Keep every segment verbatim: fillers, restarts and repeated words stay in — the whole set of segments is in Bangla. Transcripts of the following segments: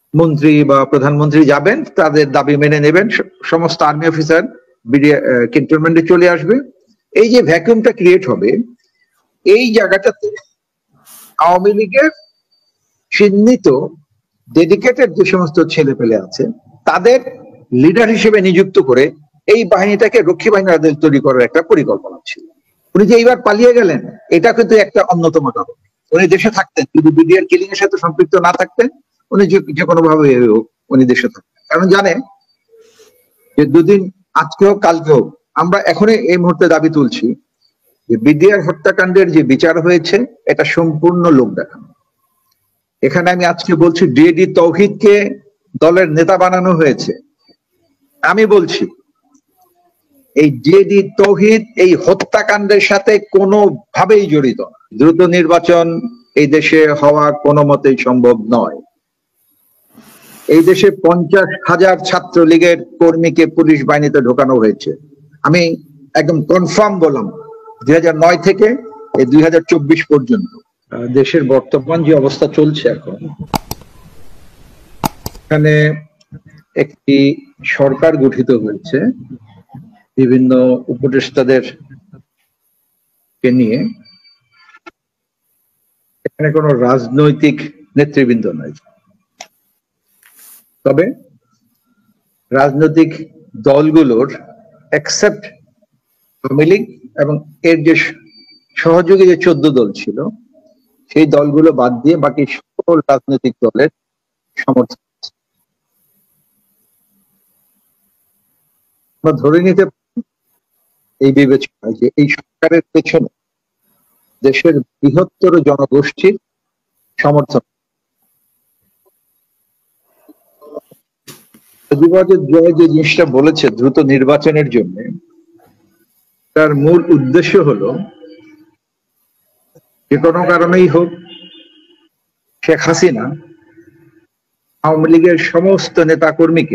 মন্ত্রী বা প্রধানমন্ত্রী যাবেন, তাদের দাবি মেনে নেবেন, সমস্ত আর্মি অফিসার ক্যান্টনমেন্টে চলে আসবে। এই যে ভ্যাকুয়ামটা ক্রিয়েট হবে, এই জায়গাটাতে আওয়ামী লীগের চিহ্নিত ডেডিকেটেড যে সমস্ত ছেলে পেলে আছে তাদের লিডার হিসেবে নিযুক্ত করে এই বাহিনীটাকে রক্ষী বাহিনী তৈরি করার একটা পরিকল্পনা ছিল। উনি যে এইবার পালিয়ে গেলেন, এটা কিন্তু একটা অন্যতম কারণ। উনি দেশে থাকতেন, যদি বিডিআর কিলিং এর সাথে সম্পৃক্ত না থাকতেন, উনি যে কোনো ভাবে উনি দেশে থাকতেন। কারণ জানেন যে দুদিন আজকেও কালকেও আমরা এখনই এই মুহূর্তে দাবি তুলছি যে বিডিআর হত্যাকাণ্ডের যে বিচার হয়েছে এটা সম্পূর্ণ লোক দেখানো। এখানে আমি আজকে বলছি ডিএডি তৌহিদকে দলের নেতা বানানো হয়েছে। আমি বলছি এই ডিএডি তৌহিদ এই হত্যাকাণ্ডের সাথে কোনোভাবেই জড়িত না। দ্রুত নির্বাচন এই দেশে হওয়া কোনো মতেই সম্ভব নয়। এই দেশে পঞ্চাশ হাজার ছাত্রলীগের কর্মীকে পুলিশ বাহিনীতে ঢোকানো হয়েছে। আমি একদম কনফার্ম বললাম, দুই হাজার নয় থেকে এই দুই হাজার চব্বিশ পর্যন্ত দেশের বর্তমান যে অবস্থা চলছে এখন, এখানে একটি সরকার গঠিত হয়েছে বিভিন্ন উপদেষ্টাদের কে নিয়ে। এখানে কোনো রাজনৈতিক নেতৃবৃন্দ নয়, তবে রাজনৈতিক দলগুলোর এক্সেপ্ট আওয়ামী লীগ এবং এর যে সহযোগী যে চোদ্দ দল ছিল সেই দলগুলো বাদ দিয়ে বাকি সকল রাজনৈতিক দলের সমর্থন। আমরা ধরে নিতে এই বিবেচনায় যে এই সরকারের পেছনে দেশের বৃহত্তর জনগোষ্ঠীর সমর্থন। জয় যে জিনিসটা বলেছে দ্রুত নির্বাচনের জন্য, তার মূল উদ্দেশ্য হলো যে কোনো কারণেই হোক শেখ হাসিনা আওয়ামী লীগের সমস্ত নেতা কর্মীকে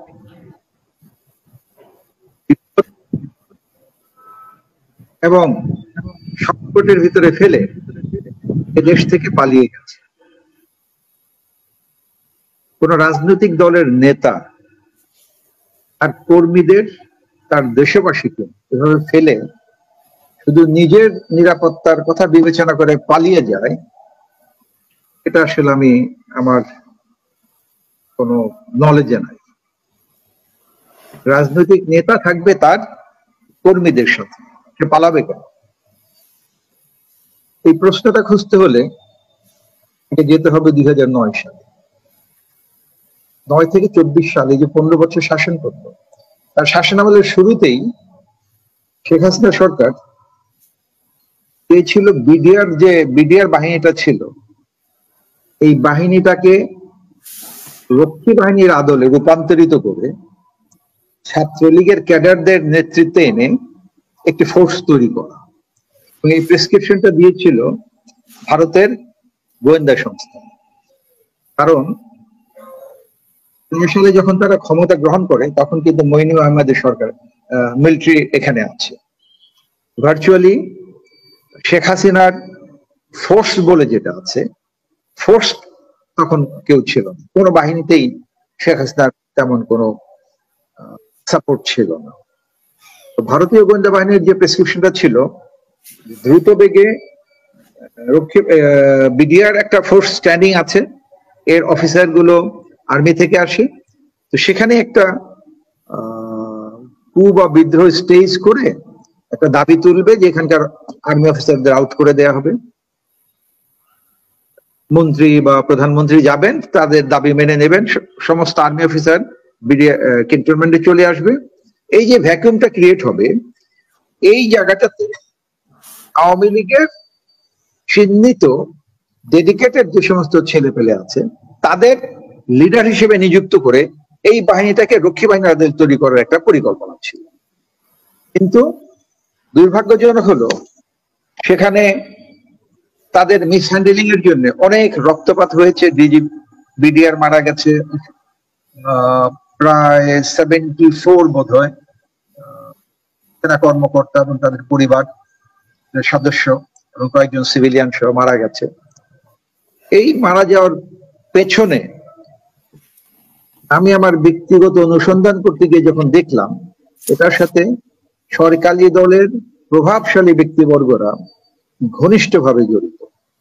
এবং সংকটের ভিতরে ফেলে দেশ থেকে পালিয়ে গেছে। কোন রাজনৈতিক দলের নেতা আর কর্মীদের তার দেশবাসীকে এভাবে ফেলে শুধু নিজের নিরাপত্তার কথা বিবেচনা করে পালিয়ে যায়, এটা আসলে আমি আমার কোনো নলেজে নাই। রাজনৈতিক নেতা থাকবে তার কর্মীদের সাথে, সে পালাবে কেন? এই প্রশ্নটা খুঁজতে হলে যেতে হবে দুই হাজার নয় সালে। নয় থেকে চব্বিশ সালে যে পনেরো বছর শাসন করলো, তার শাসনামলের শুরুতেই শেখ হাসিনা সরকার চেয়েছিল বিডিআর যে বিডিআর বাহিনীটা ছিল এই বাহিনীটাকে রক্ষী বাহিনীর আদলে রূপান্তরিত করে ছাত্রলীগের ক্যাডারদের নেতৃত্বে এনে একটি ফোর্স তৈরি করা। এই প্রেসক্রিপশনটা দিয়েছিল ভারতের গোয়েন্দা সংস্থা। কারণ সালে যখন তারা ক্ষমতা গ্রহণ করে তখন কিন্তু মঈনুল আহমেদের সরকার মিলিটারি এখানে আছে। ভার্চুয়ালি শেখ হাসিনার ফোর্স বলে যেটা আছে, ফোর্স তখন কেউ ছিল না, কোনো বাহিনীতেই শেখ হাসিনার তেমন কোনো সাপোর্ট ছিল না। ভারতীয় গোয়েন্দা বাহিনীর যে প্রেসক্রিপশনটা ছিল, দ্রুত বেগে রক্ষী বিডিআর একটা ফোর্স স্ট্যান্ডিং আছে, এর অফিসার গুলো আর্মি থেকে আসে, তো সেখানে একটা কু বা বিদ্রোহ স্টেজ করে একটা দাবি তুলবে যে এখানকার আর্মি অফিসারদের আউট করে দেয়া হবে। মন্ত্রী বা প্রধানমন্ত্রী যাবেন, তাদের দাবি মেনে নেবেন, সমস্ত আর্মি অফিসার ক্যান্টনমেন্টে চলে আসবে। এই যে ভ্যাকুয়ামটা ক্রিয়েট হবে, এই জায়গাটাতে আওয়ামী লীগের চিহ্নিত ডেডিকেটেড যে সমস্ত ছেলে পেলে আছে তাদের লিডার হিসেবে নিযুক্ত করে এই বাহিনীটাকে রক্ষী বাহিনী তৈরি করার একটা পরিকল্পনা ছিল। কিন্তু দুর্ভাগ্যজনক হলো সেখানে তাদের মিসহ্যান্ডেলিং এর জন্য অনেক রক্তপাত হয়েছে। ডিজি বিডিআর মারা গেছে প্রায় সেভেন্টি ফোর বোধ হয় সেনা কর্মকর্তা এবং তাদের পরিবার সদস্য এবং কয়েকজন সিভিলিয়ান সহ মারা গেছে। এই মারা যাওয়ার পেছনে আমি আমার ব্যক্তিগত অনুসন্ধান করতে গিয়ে যখন দেখলাম এটার সাথে সরকারি দলের প্রভাবশালী ব্যক্তিবর্গরা ঘনিষ্ঠভাবে জড়িত।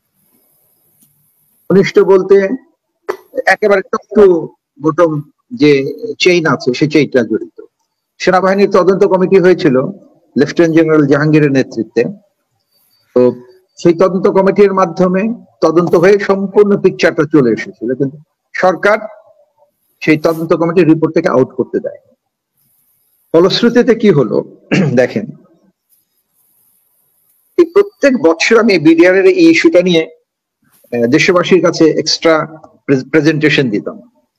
ঘনিষ্ঠ বলতে একেবারে টপ টু বটম যে চেইন আছে সে চেইনটা জড়িত। সেনাবাহিনীর তদন্ত কমিটি হয়েছিল লেফটেন্যান্ট জেনারেল জাহাঙ্গীরের নেতৃত্বে। তো সেই তদন্ত কমিটির মাধ্যমে তদন্ত হয়ে সম্পূর্ণ পিকচারটা চলে এসেছিল, কিন্তু সরকার সেই তদন্ত কমিটির রিপোর্ট থেকে আউট করতে দেয়। ফলশ্রুতিতে কি হলো দেখেন, এই প্রত্যেক বছর আমি বিডিআর এর এই ইস্যুটা নিয়ে দেশবাসীর কাছে এক্সট্রা প্রেজেন্টেশন দিতাম।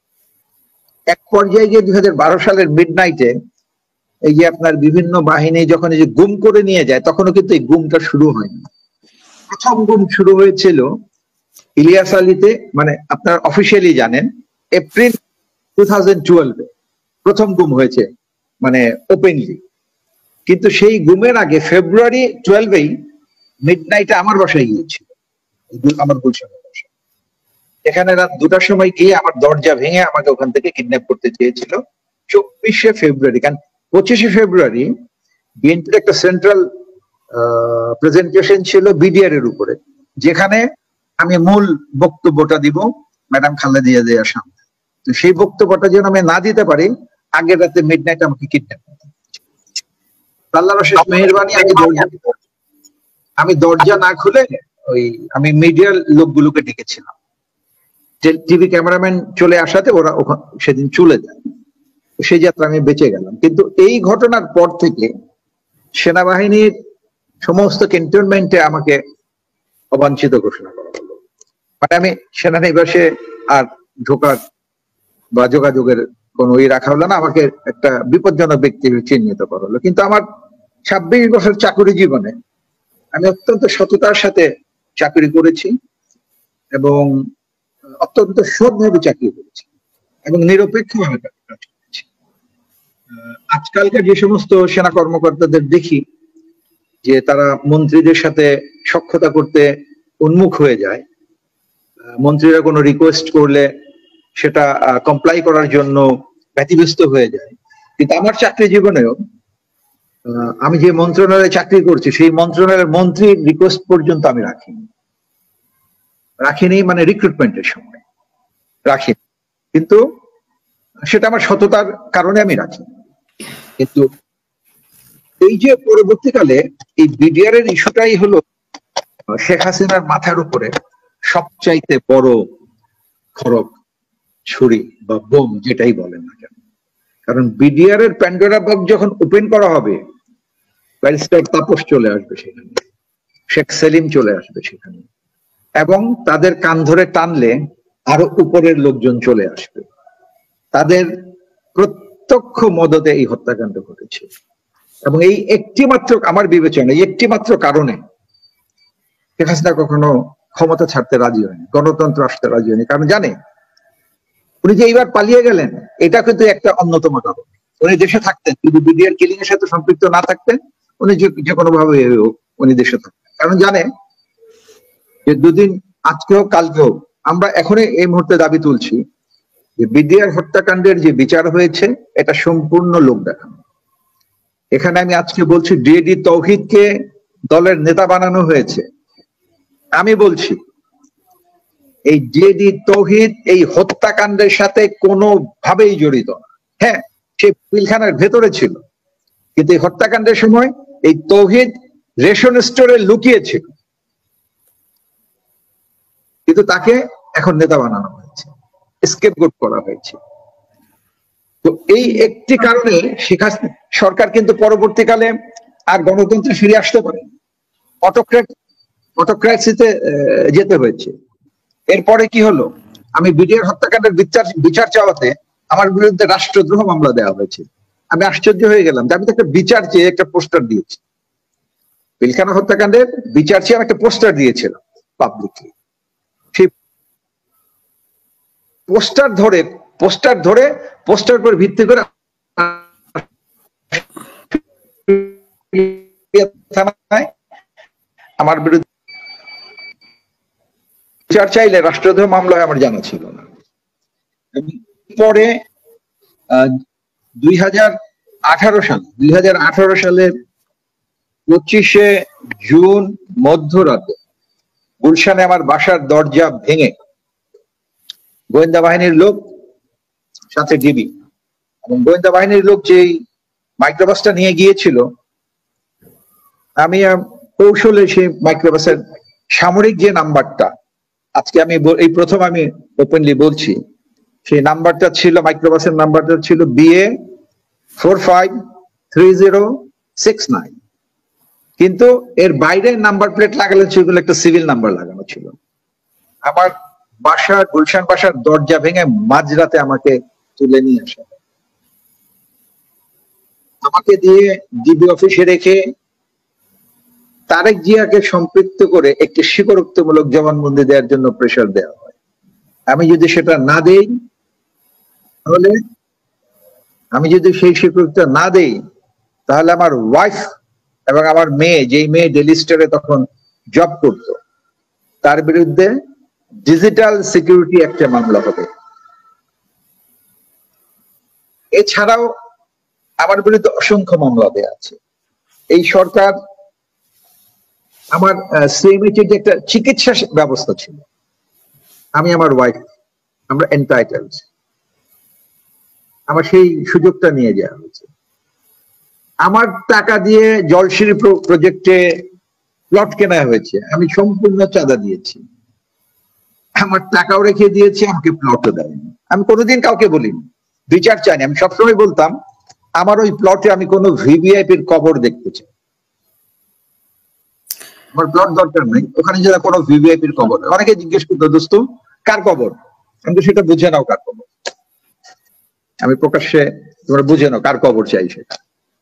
এক পর্যায়ে গিয়ে দুই হাজার বারো সালের মিড নাইটে এই যে আপনার বিভিন্ন বাহিনী যখন এই যে গুম করে নিয়ে যায়, তখনও কিন্তু এই গুমটা শুরু হয়নি। প্রথম গুম শুরু হয়েছিল ইলিয়াস আলীতে, মানে আপনার অফিসিয়ালি জানেন এপ্রিল টু থাউজেন্ড টুয়েলভে প্রথম গুম হয়েছে, মানে ওপেনলি। কিন্তু সেই গুমের আগে ফেব্রুয়ারি টুয়েলভেই মিড নাইটে আমার বাসায় গিয়েছিল, আমার গুলশানের বাসায়। এখানে রাত দুটার সময় গিয়ে আমার দরজা ভেঙে আমাকে ওখান থেকে কিডন্যাপ করতে চেয়েছিল। চব্বিশে ফেব্রুয়ারি, কারণ পঁচিশে ফেব্রুয়ারি বিএনপির একটা সেন্ট্রাল প্রেজেন্টেশন ছিল বিডিআর এর উপরে, যেখানে আমি মূল বক্তব্যটা দিব ম্যাডাম খালেদা জিয়ার সামনে। তো সেই বক্তব্যটা যেন আমি না দিতে পারি, আগের রাতে মিড নাইট আমাকে কিডন্যাপ করতে। আল্লাহর শেষ মেহেরবানি, আমি দরজা আমি দরজা না খুলে ওই আমি মিডিয়ার লোকগুলোকে ডেকেছিলাম। টিভি ক্যামেরাম্যান চলে আসাতে ওরা সেদিন চলে যায়, সেই যাত্রা আমি বেঁচে গেলাম। কিন্তু এই ঘটনার পর থেকে সেনাবাহিনীর সমস্ত ক্যান্টনমেন্টে আমাকে অবাঞ্ছিত ঘোষণা করা হলো। মানে আমি সেনানিবাসে আর ঢোকার বা যোগাযোগের কোনো ই রাখা হলো না, আমাকে একটা বিপজ্জনক ব্যক্তি চিহ্নিত করা হলো। কিন্তু আমার ছাব্বিশ বছর চাকরি জীবনে আমি অত্যন্ত সততার সাথে চাকরি করেছি এবং অত্যন্ত সৎভাবে চাকরি করেছি এবং নিরপেক্ষভাবে কাজ করেছি। আজকালকার যে সমস্ত সেনা কর্মকর্তাদের দেখি যে তারা মন্ত্রীদের সাথে সখ্যতা করতে উন্মুখ হয়ে যায়, মন্ত্রীরা কোনো রিকোয়েস্ট করলে সেটা কমপ্লাই করার জন্য ব্যতিব্যস্ত হয়ে যায়। কিন্তু আমার চাকরি জীবনেও আমি যে মন্ত্রণালয়ে চাকরি করছি সেই মন্ত্রণালয়ের মন্ত্রীর রিকোয়েস্ট পর্যন্ত আমি রাখিনি রাখিনি মানে রিক্রুটমেন্টের সময় রাখিনি, কিন্তু সেটা আমার সততার কারণে আমি রাখি। কিন্তু এই যে পরবর্তীকালে এই বিডিআর এর ইস্যুটাই হলো শেখ হাসিনার মাথার উপরে সবচাইতে বড় খড়গ, ছুরি বা বোম যেটাই বলেন না কেন। কারণ বিডিআর এর প্যান্ডোরা বক্স যখন ওপেন করা হবে, ব্যারিস্টার তাপস চলে আসবে সেখানে, শেখ সেলিম চলে আসবে সেখানে, এবং তাদের কান ধরে টানলে আরো উপরের লোকজন চলে আসবে। তাদের প্রত্যক্ষ মদতে এই হত্যাকাণ্ড ঘটেছে এবং এই একটি মাত্র আমার বিবেচনা, এই একটি মাত্র কারণে শেখ হাসিনা কখনো ক্ষমতা ছাড়তে রাজি হয়নি, গণতন্ত্র আসতে রাজি হয়নি। কারণ জানে উনি যে এইবার পালিয়ে গেলেন এটা কিন্তু একটা অন্যতম কারণ। উনি দেশে থাকতেন, যদি বিডিআর কিলিং এর সাথে সম্পৃক্ত না থাকতেন উনি যে কোনো ভাবে উনি দেশে থাকতেন। কারণ জানে যে দুদিন আজকেও কালকেও আমরা এখনই এই মুহূর্তে দাবি তুলছি যে বিডিআর হত্যাকাণ্ডের যে বিচার হয়েছে এটা সম্পূর্ণ লোক দেখানো। এখানে আমি আজকে বলছি ডিএডি তৌহিদকে দলের নেতা বানানো হয়েছে। আমি বলছি এই ডিএডি তৌহিদ এই হত্যাকাণ্ডের সাথে কোনোভাবেই জড়িত না। হ্যাঁ, সে পিলখানার ভেতরে ছিল, কিন্তু এই হত্যাকাণ্ডের সময় এই তৌহিদ রেশন স্টোরে লুকিয়েছিল, কিন্তু তাকে এখন নেতা বানানো হয়েছে, স্কেপগোট করা হয়েছে। তো এই একটি কারণে শেখ হাসিনা সরকার কিন্তু পরবর্তীকালে আর গণতন্ত্রে ফিরে আসতে পারে, অটোক্র্যাট অটোক্র্যাসিতে যেতে হয়েছে। এরপরে কি হলো, আমি বিডিআর হত্যাকাণ্ডের বিচার বিচার চাওয়াতে আমার বিরুদ্ধে রাষ্ট্রদ্রোহ মামলা দেওয়া হয়েছে। আমি আশ্চর্য হয়ে গেলাম যে আমি তো একটা বিচার চেয়ে একটা পোস্টার দিয়েছি, পিলখানা হত্যাকাণ্ডের বিচার চেয়ে আমি একটা পোস্টার দিয়েছিলাম পাবলিকলি। সেই পোস্টার ধরে পোস্টার ধরে পোস্টার উপর ভিত্তি করে আমার বিরুদ্ধে বিচার চাইলে রাষ্ট্রদ্রোহ মামলা আমার জানা ছিল না। পরে দুই হাজার আঠারো সাল দুই হাজার আঠারো সালের পঁচিশে জুন মধ্যরাতে গুলশানে আমার বাসার দরজা ভেঙে গোয়েন্দা বাহিনীর লোক সাথে ডিবি এবং গোয়েন্দা বাহিনীর লোক যেই মাইক্রোবাসটা নিয়ে গিয়েছিল, আমি কৌশলে সেই মাইক্রোবাসের সামরিক যে নাম্বারটা, আজকে আমি এই প্রথম আমি ওপেনলি বলছি, সেই নাম্বারটা ছিল, মাইক্রোবাসের নাম্বারটা ছিল B A four five three zero six nine, কিন্তু এর বাইরে নাম্বার প্লেট লাগানো ছিল একটা সিভিল নাম্বার লাগানো ছিল। আমার বাসা গুলশান বাসার দরজা ভেঙে মাঝরাতে আমাকে তুলে নিয়ে আসা, আমাকে দিয়ে ডিবি অফিসে রেখে তারেক জিয়াকে সম্পৃক্ত করে একটি স্বীকারোক্তিমূলক জবানবন্দি দেওয়ার জন্য প্রেশার দেওয়া হয়। আমি যদি সেটা না দেই তাহলে আমি যদি সেই স্বীকৃতিটা না দেই তাহলে আমার ওয়াইফ এবং আমার মেয়ে, যেই মেয়ে ডেইলি স্টারে তখন জব করত, তার বিরুদ্ধে ডিজিটাল সিকিউরিটি একটা মামলা হবে। এছাড়াও আমার বিরুদ্ধে অসংখ্য মামলা দেওয়া আছে। এই সরকার আমার সিএমএইচ এর যে একটা চিকিৎসা ব্যবস্থা ছিল, আমি আমার ওয়াইফ আমরা এন্টাইটেলড, আমার সেই সুযোগটা নিয়ে যাওয়া হয়েছে। আমার টাকা দিয়ে জলশিরি প্রজেক্টে প্লট কেনা হয়েছে, আমি সম্পূর্ণ চাঁদা দিয়েছি, আমার টাকাও রেখে দিয়েছি, আমাকে প্লটও দেয়নি। আমি কোনোদিন কাউকে বলিনি, বিচার চাইনি। আমি সবসময় বলতাম আমার ওই প্লটে আমি কোনো ভিভিআইপির কবর দেখতে চাই, আমার প্লট দরকার নেই, ওখানে যারা কোনো ভিভিআইপির কবর। অনেকে জিজ্ঞেস করতো দোস্ত কার কবর, আমি তো সেটা বুঝে নাও কার কবর, আমি প্রকাশ্যে তোমরা বুঝে নাও কার কবর চাই সেটা।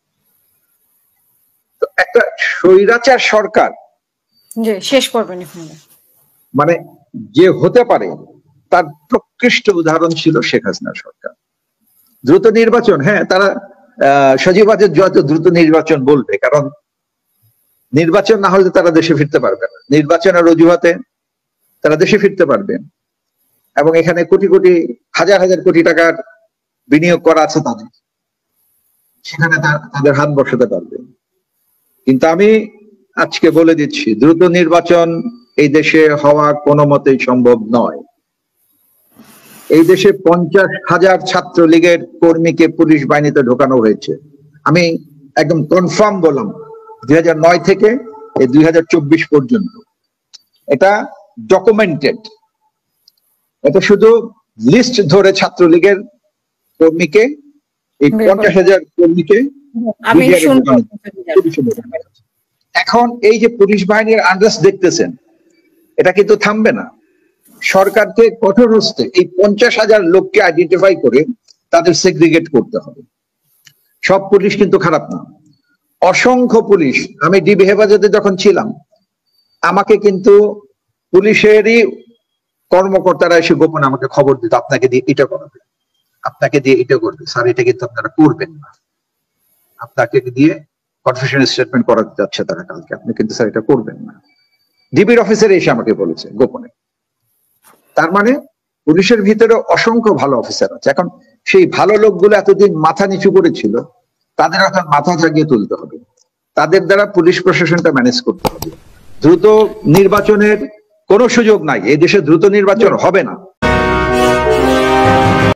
তো একটা স্বৈরাচার সরকার শেষ করবেন মানে যে হতে পারে তার প্রকৃষ্ট উদাহরণ ছিল শেখ হাসিনা সরকার। দ্রুত নির্বাচন, হ্যাঁ তারা আহ সজীবাজের যত দ্রুত নির্বাচন বলবে, কারণ নির্বাচন না হলে তারা দেশে ফিরতে পারবে না। নির্বাচনের অজুহাতে তারা দেশে ফিরতে পারবে এবং এখানে কোটি কোটি হাজার হাজার কোটি টাকার বিনিয়োগ করা আছে তাদের, সেখানে তাদের হাত বসাতে পারবে। কিন্তু আমি আজকে বলে দিচ্ছি, দ্রুত নির্বাচন এই দেশে হওয়া কোনো মতেই সম্ভব নয়। এই দেশে পঞ্চাশ হাজার ছাত্রলীগের কর্মীকে পুলিশ বাহিনীতে ঢোকানো হয়েছে। আমি একদম কনফার্ম বললাম, দুই হাজার নয় থেকে এই দুই হাজার চব্বিশ পর্যন্ত এটা ডকুমেন্টেড। এটা শুধু লিস্ট ধরে ছাত্রলীগের কর্মীকে, এই পঞ্চাশ হাজার কর্মীকে এখন এই যে পুলিশ বাহিনীর আন্দাজ দেখতেছেন, এটা কিন্তু থামবে না। সরকারকে কঠোর হস্তে এই পঞ্চাশ হাজার লোককে আইডেন্টিফাই করে তাদের সেগ্রিগেট করতে হবে। সব পুলিশ কিন্তু খারাপ না, অসংখ্য পুলিশ। আমি ডিবি হেফাজতে যখন ছিলাম আমাকে কিন্তু পুলিশেরই কর্মকর্তারা এসে গোপনে আমাকে খবর দিত, আপনাকে দিয়ে এটা করাবে, আপনাকে দিয়ে এটা করবে, স্যার এটা কিন্তু আপনারা করবেন না, আপনাকে দিয়ে কনফেশন স্টেটমেন্ট করাতে যাচ্ছে তারা কালকে, আপনি কিন্তু স্যার এটা করবেন না। ডিবির অফিসার এসে আমাকে বলেছে গোপনে। তার মানে পুলিশের ভিতরে অসংখ্য ভালো অফিসার আছে। এখন সেই ভালো লোকগুলো এতদিন মাথা নিচু করেছিল, তাদের এখন মাথা জাগিয়ে তুলতে হবে, তাদের দ্বারা পুলিশ প্রশাসনটা ম্যানেজ করতে হবে। দ্রুত নির্বাচনের কোনো সুযোগ নাই, এই দেশে দ্রুত নির্বাচন হবে না।